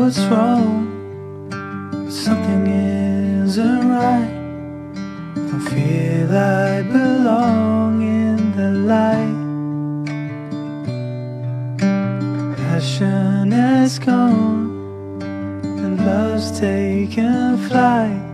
what's wrong, but something isn't right. Don't feel I belong in the light. Passion has gone and love's taken flight.